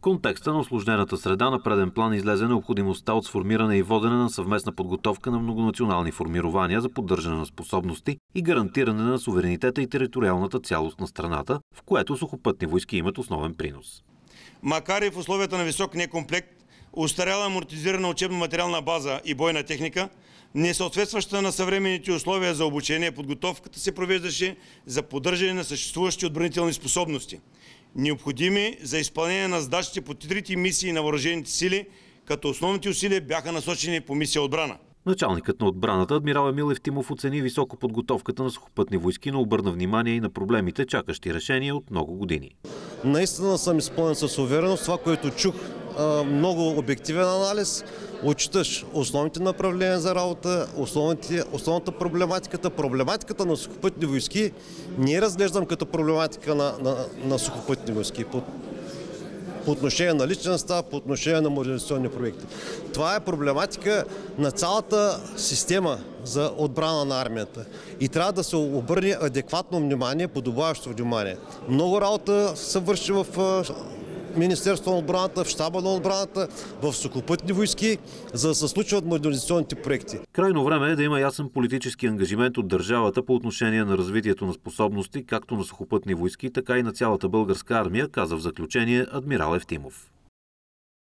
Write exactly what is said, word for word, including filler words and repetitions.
контекста на усложнената среда на преден план излезе необходимостта от сформиране и водене на съвместна подготовка на многонационални формирования за поддържане на способности и гарантиране на суверенитета и териториалната цялост на страната, в което сухопътни войски имат основен принос. Макар и в условията на висок некомплект, устаряла амортизирана учебно-материална база и бойна техника, несъответстваща на съвременните условия за обучение, подготовката се провеждаше за поддържане на съществуващи отбранителни способности, необходими за изпълнение на задачите по трите мисии на въоръжените сили, като основните усилия бяха насочени по мисия отбрана. Началникът на отбраната адмирал Емил Евтимов оцени високо подготовката на сухопътни войски, но обърна внимание и на проблемите, чакащи решения от много години. Наистина съм изпълнен с увереност. Това, което чух, много обективен анализ, отчиташ основните направления за работа, основната проблематиката. Проблематиката на сухопътни войски не разглеждам като проблематика на, на, на сухопътни войски. По, по отношение на личен състав, по отношение на модернизационни проекти. Това е проблематика на цялата система за отбрана на армията. И трябва да се обърне адекватно внимание, подобаващо внимание. Много работа се върши в Министерството на отбраната, в щаба на отбраната, в сухопътни войски, за да се случват модернизационните проекти. Крайно време е да има ясен политически ангажимент от държавата по отношение на развитието на способности, както на сухопътни войски, така и на цялата българска армия, каза в заключение адмирал Евтимов.